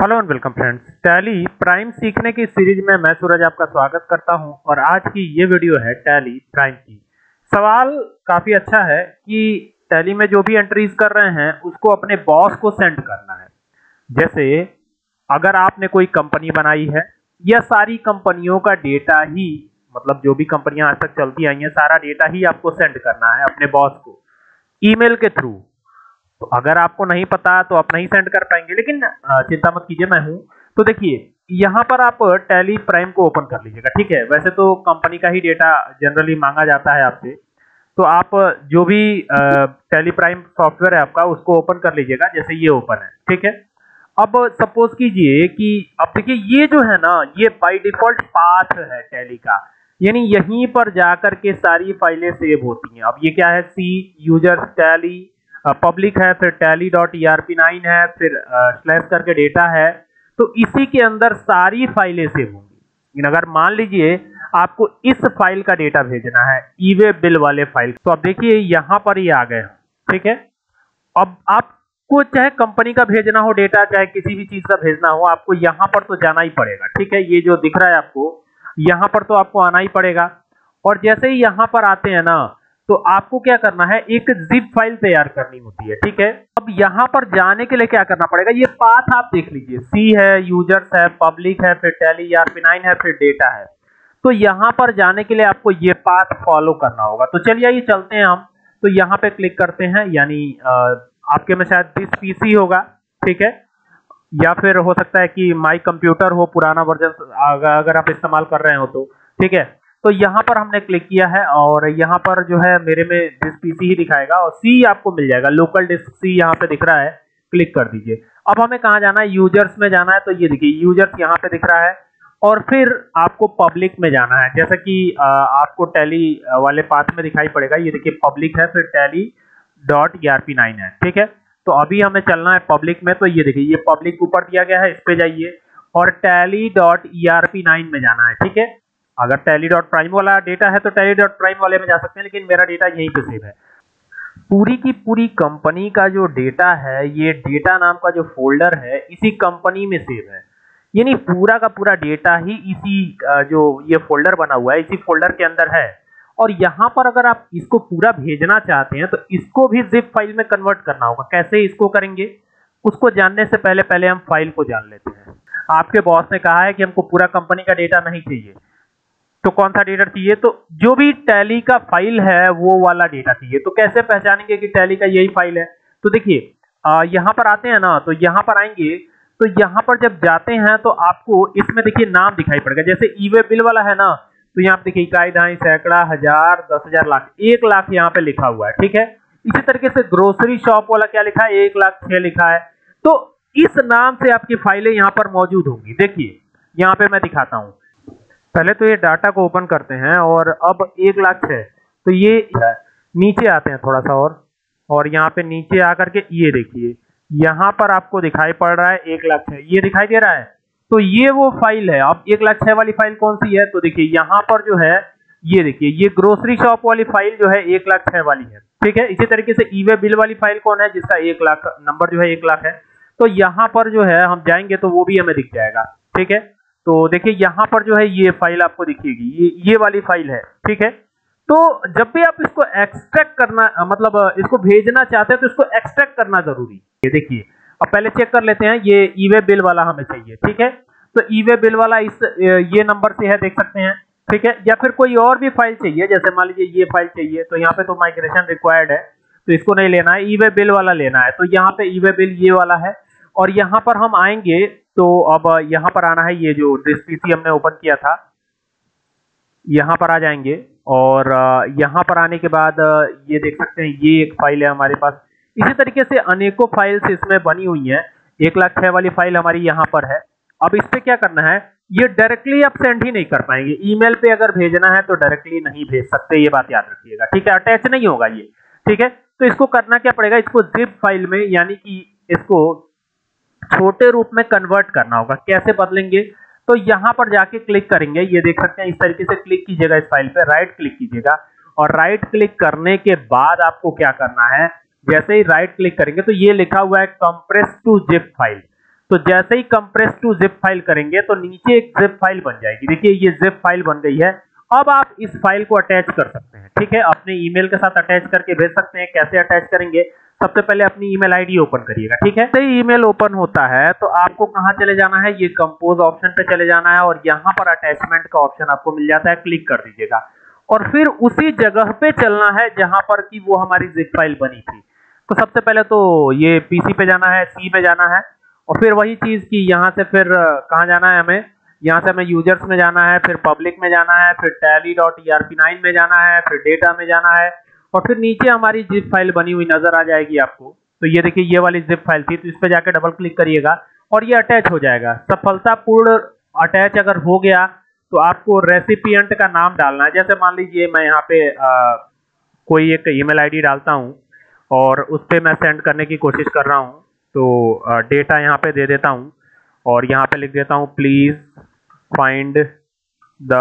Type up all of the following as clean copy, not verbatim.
Hello and welcome friends, Tally Prime सीखने की series में मैं सूरज आपका स्वागत करता हूं। और आज की ये वीडियो है टैली प्राइम की। सवाल काफी अच्छा है कि टैली में जो भी एंट्रीज कर रहे हैं उसको अपने बॉस को सेंड करना है। जैसे अगर आपने कोई कंपनी बनाई है या सारी कंपनियों का डेटा ही, मतलब जो भी कंपनियां आज तक चलती आई हैं सारा डेटा ही आपको सेंड करना है अपने बॉस को ईमेल के थ्रू। तो अगर आपको नहीं पता तो आप नहीं सेंड कर पाएंगे, लेकिन चिंता मत कीजिए, मैं हूं। तो देखिए यहां पर आप टैली प्राइम को ओपन कर लीजिएगा। ठीक है, वैसे तो कंपनी का ही डेटा जनरली मांगा जाता है आपसे, तो आप जो भी टैली प्राइम सॉफ्टवेयर है आपका उसको ओपन कर लीजिएगा। जैसे ये ओपन है, ठीक है। अब सपोज कीजिए कि अब देखिए ये जो है ना, ये बाय डिफॉल्ट पाथ है टैली का, यानी यहीं पर जाकर के सारी फाइलें सेव होती हैं। अब ये क्या है, सी यूजर्स टैली पब्लिक है, फिर tally.erp9 है, फिर स्लैश करके डेटा है। तो इसी के अंदर सारी फाइलें सेव होंगी। लेकिन अगर मान लीजिए आपको इस फाइल का डेटा भेजना है, ई-वे बिल वाले फाइल, तो अब देखिए यहां पर ही आ गए हम। ठीक है, अब आपको चाहे कंपनी का भेजना हो डेटा, चाहे किसी भी चीज का भेजना हो, आपको यहां पर तो जाना ही पड़ेगा। ठीक है, ये जो दिख रहा है आपको, यहां पर तो आपको आना ही पड़ेगा। और जैसे ही यहां पर आते हैं ना, तो आपको क्या करना है, एक जिप फाइल तैयार करनी होती है। ठीक है, अब यहां पर जाने के लिए क्या करना पड़ेगा, ये पाथ आप देख लीजिए, सी है, यूजर्स है, पब्लिक है, फिर टैली ERP9 है, फिर डेटा है। तो यहां पर जाने के लिए आपको ये पाथ फॉलो करना होगा। तो चलिए ये चलते हैं हम। तो यहां पे क्लिक करते हैं, यानी आपके में शायद दिस पीसी होगा, ठीक है, या फिर हो सकता है कि माई कंप्यूटर हो, पुराना वर्जन अगर आप इस्तेमाल कर रहे हो तो। ठीक है, तो यहां पर हमने क्लिक किया है और यहां पर जो है मेरे में डिस्क पीसी ही दिखाएगा और सी आपको मिल जाएगा, लोकल डिस्क सी यहां पे दिख रहा है, क्लिक कर दीजिए। अब हमें कहां जाना है, यूजर्स में जाना है। तो ये देखिए यूजर्स यहां पे दिख रहा है और फिर आपको पब्लिक में जाना है, जैसा कि आपको टैली वाले पाथ में दिखाई पड़ेगा। ये देखिए पब्लिक है, फिर tally.erp9 है। ठीक है, तो अभी हमें चलना है पब्लिक में। तो ये देखिए ये पब्लिक ऊपर दिया गया है, इस पे जाइए और tally.erp9 में जाना है। ठीक है, अगर tally.prime वाला डेटा है तो tally.prime वाले में जा सकते हैं, लेकिन मेरा डेटा यहीं पे सेव है। पूरी की पूरी कंपनी का जो डेटा है, ये डेटा नाम का जो फोल्डर है इसी कंपनी में सेव है, यानी पूरा का पूरा डेटा ही इसी जो ये फोल्डर बना हुआ है इसी फोल्डर के अंदर है। और यहां पर अगर आप इसको पूरा भेजना चाहते हैं तो इसको भी जिप फाइल में कन्वर्ट करना होगा। कैसे इसको करेंगे, उसको जानने से पहले पहले हम फाइल को जान लेते हैं। आपके बॉस ने कहा है कि हमको पूरा कंपनी का डेटा नहीं चाहिए, तो कौन सा डेटा चाहिए, तो जो भी टैली का फाइल है वो वाला डेटा चाहिए। तो कैसे पहचानेंगे कि टैली का यही फाइल है, तो देखिए यहां पर आते हैं ना, तो यहां पर आएंगे तो यहां पर जब जाते हैं तो आपको इसमें देखिए नाम दिखाई पड़ेगा। जैसे ई-वे बिल वाला है ना, तो यहाँ पे देखिए इकाई, दहाई, सैकड़ा, हजार, 10,000, लाख, 1 लाख यहाँ पे लिखा हुआ है। ठीक है, इसी तरीके से ग्रोसरी शॉप वाला क्या लिखा है, 1,06,000 लिखा है। तो इस नाम से आपकी फाइलें यहाँ पर मौजूद होंगी। देखिए यहाँ पे मैं दिखाता हूँ। पहले तो ये डाटा को ओपन करते हैं और अब 1,06,000, तो ये नीचे आते हैं थोड़ा सा और यहाँ पे नीचे आकर के ये देखिए यहाँ पर आपको दिखाई पड़ रहा है 1,06,000, ये दिखाई दे रहा है। तो ये वो फाइल है। अब 1,06,000 वाली फाइल कौन सी है, तो देखिए यहाँ पर जो है ये देखिए ये ग्रोसरी शॉप वाली फाइल जो है 1,06,000 वाली है। ठीक है, इसी तरीके से ई-वे बिल वाली फाइल कौन है, जिसका 1 लाख नंबर जो है 1 लाख है। तो यहाँ पर जो है हम जाएंगे तो वो भी हमें दिख जाएगा। ठीक है, तो देखिए यहाँ पर जो है ये फाइल आपको दिखेगी, ये वाली फाइल है। ठीक है, तो जब भी आप इसको एक्सट्रैक्ट करना, मतलब इसको भेजना चाहते हैं तो इसको एक्सट्रैक्ट करना जरूरी। ये देखिए अब पहले चेक कर लेते हैं, ये ई-वे बिल वाला हमें चाहिए। ठीक है, तो ई-वे बिल वाला इस ये नंबर से है, देख सकते हैं। ठीक है, या फिर कोई और भी फाइल चाहिए, जैसे मान लीजिए ये फाइल चाहिए, तो यहाँ पे तो माइग्रेशन रिक्वायर्ड है, तो इसको नहीं लेना है, ई-वे बिल वाला लेना है। तो यहाँ पे ई-वे बिल ये वाला है और यहाँ पर हम आएंगे तो अब यहाँ पर आना है, ये जो डिस्क पीसी हमने ओपन किया था यहाँ पर आ जाएंगे और यहाँ पर आने के बाद ये देख सकते हैं ये एक फाइल है हमारे पास। इसी तरीके से अनेकों फाइल्स इसमें बनी हुई हैं। 1,06,000 वाली फाइल हमारी यहाँ पर है। अब इस पे क्या करना है, ये डायरेक्टली आप सेंड ही नहीं कर पाएंगे। ईमेल पे अगर भेजना है तो डायरेक्टली नहीं भेज सकते, ये बात याद रखिएगा। ठीक है, अटैच नहीं होगा ये। ठीक है, तो इसको करना क्या पड़ेगा, इसको जिप फाइल में, यानी कि इसको छोटे रूप में कन्वर्ट करना होगा। कैसे बदलेंगे, तो यहां पर जाके क्लिक करेंगे, ये देख सकते हैं इस तरीके से क्लिक कीजिएगा इस फाइल पे, राइट क्लिक कीजिएगा और राइट क्लिक करने के बाद आपको क्या करना है, जैसे ही राइट क्लिक करेंगे तो ये लिखा हुआ है कंप्रेस टू जिप फाइल। तो जैसे ही कंप्रेस टू जिप फाइल करेंगे तो नीचे एक जिप फाइल बन जाएगी। देखिए ये जिप फाइल बन गई है। अब आप इस फाइल को अटैच कर सकते हैं, ठीक है, अपने ईमेल के साथ अटैच करके भेज सकते हैं। कैसे अटैच करेंगे, सबसे पहले अपनी ईमेल आईडी ओपन करिएगा, ठीक है। जैसे ही ईमेल ओपन होता है तो आपको कहां चले जाना है, ये कंपोज ऑप्शन पे चले जाना है और यहां पर अटैचमेंट का ऑप्शन आपको मिल जाता है, क्लिक कर दीजिएगा और फिर उसी जगह पे चलना है जहां पर कि वो हमारी जिप फाइल बनी थी। तो सबसे पहले तो ये पीसी पे जाना है, सी पे जाना है और फिर वही चीज की यहां से फिर कहां जाना है हमें, यहां से हमें यूजर्स में जाना है, फिर पब्लिक में जाना है, फिर tally.erp9 में जाना है, फिर डेटा में जाना है और फिर नीचे हमारी जिप फाइल बनी हुई नजर आ जाएगी आपको। तो ये देखिए ये वाली जिप फाइल थी, तो इस पे जाके डबल क्लिक करिएगा और ये अटैच हो जाएगा। सफलतापूर्ण अटैच अगर हो गया तो आपको रेसिपिएंट का नाम डालना है। जैसे मान लीजिए मैं यहाँ पे कोई एक ईमेल आईडी डालता हूँ और उस पे मैं सेंड करने की कोशिश कर रहा हूँ, तो डेटा यहाँ पे दे देता हूँ और यहाँ पे लिख देता हूँ प्लीज फाइंड द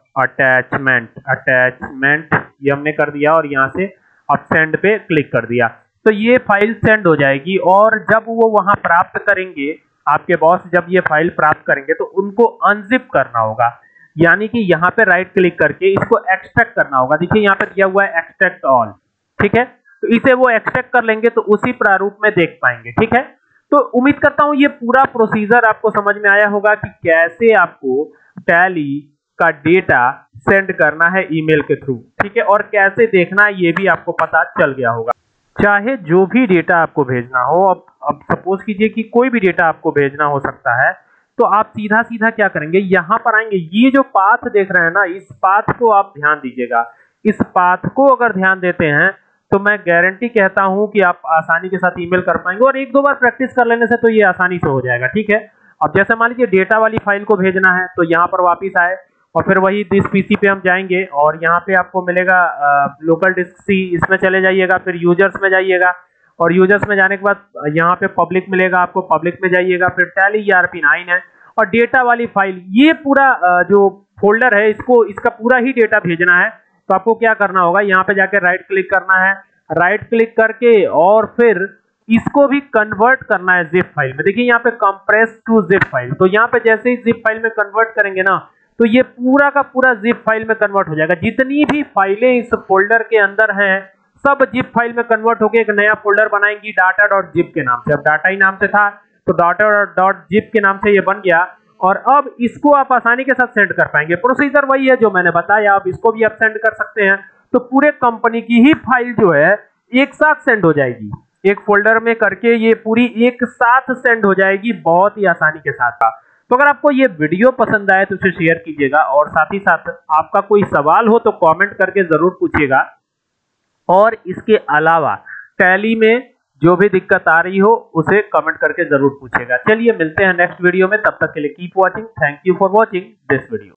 अटैचमेंट ये हमने कर दिया और यहाँ से अब सेंड पे क्लिक कर दिया। तो ये फाइल सेंड हो जाएगी और जब वो वहां प्राप्त करेंगे, आपके बॉस जब ये फाइल प्राप्त करेंगे तो उनको अनजिप करना होगा, यानी कि यहाँ पे राइट क्लिक करके इसको एक्सट्रैक्ट करना होगा। देखिए यहाँ पे दिया हुआ है एक्सट्रैक्ट ऑल, ठीक है, तो इसे वो एक्सट्रैक्ट कर लेंगे तो उसी प्रारूप में देख पाएंगे, ठीक है। तो उम्मीद करता हूं ये पूरा प्रोसीजर आपको समझ में आया होगा कि कैसे आपको टैली का डेटा सेंड करना है ईमेल के थ्रू, ठीक है, और कैसे देखना है ये भी आपको पता चल गया होगा। चाहे जो भी डेटा आपको भेजना हो, अब सपोज कीजिए कि कोई भी डेटा आपको भेजना हो सकता है, तो आप सीधा सीधा क्या करेंगे, यहां पर आएंगे। ये जो पाथ देख रहे हैं ना, इस पाथ को आप ध्यान दीजिएगा। इस पाथ को अगर ध्यान देते हैं तो मैं गारंटी कहता हूं कि आप आसानी के साथ ईमेल कर पाएंगे और एक दो बार प्रैक्टिस कर लेने से तो ये आसानी से हो जाएगा, ठीक है। अब जैसे मान लीजिए डेटा वाली फाइल को भेजना है तो यहाँ पर वापिस आए और फिर वही दिस पीसी पे हम जाएंगे और यहाँ पे आपको मिलेगा लोकल डिस्क सी, इसमें चले जाइएगा, फिर यूजर्स में जाइएगा और यूजर्स में जाने के बाद यहाँ पे पब्लिक मिलेगा, आपको पब्लिक में जाइएगा, फिर टैली ERP9 है और डेटा वाली फाइल, ये पूरा जो फोल्डर है इसको, इसका पूरा ही डेटा भेजना है। तो आपको क्या करना होगा, यहाँ पे जाके राइट क्लिक करना है, राइट क्लिक करके और फिर इसको भी कन्वर्ट करना है जिप फाइल में। देखिए यहाँ पे कंप्रेस टू जिप फाइल, तो यहाँ पे जैसे ही जिप फाइल में कन्वर्ट करेंगे ना तो ये पूरा का पूरा जिप फाइल में कन्वर्ट हो जाएगा। जितनी भी फाइलें इस फोल्डर के अंदर हैं सब जिप फाइल में कन्वर्ट होकर एक नया फोल्डर बनाएंगी data.zip के नाम से। अब डाटा ही नाम से था तो data.zip के नाम से ये बन गया और अब इसको आप आसानी के साथ सेंड कर पाएंगे। प्रोसीजर वही है जो मैंने बताया, आप इसको भी आप सेंड कर सकते हैं। तो पूरे कंपनी की ही फाइल जो है एक साथ सेंड हो जाएगी, एक फोल्डर में करके ये पूरी एक साथ सेंड हो जाएगी बहुत ही आसानी के साथ। तो अगर आपको ये वीडियो पसंद आए तो इसे शेयर कीजिएगा और साथ ही साथ आपका कोई सवाल हो तो कमेंट करके जरूर पूछिएगा और इसके अलावा टैली में जो भी दिक्कत आ रही हो उसे कमेंट करके जरूर पूछिएगा। चलिए मिलते हैं नेक्स्ट वीडियो में, तब तक के लिए keep watching. Thank you for watching this video.